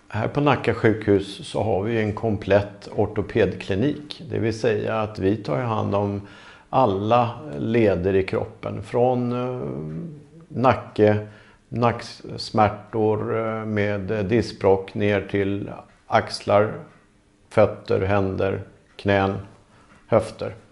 Här på Nacka sjukhus så har vi en komplett ortopedklinik. Det vill säga att vi tar hand om alla leder i kroppen. Från nacke, nacksmärtor med diskbråck ner till axlar, fötter, händer, knän, höfter.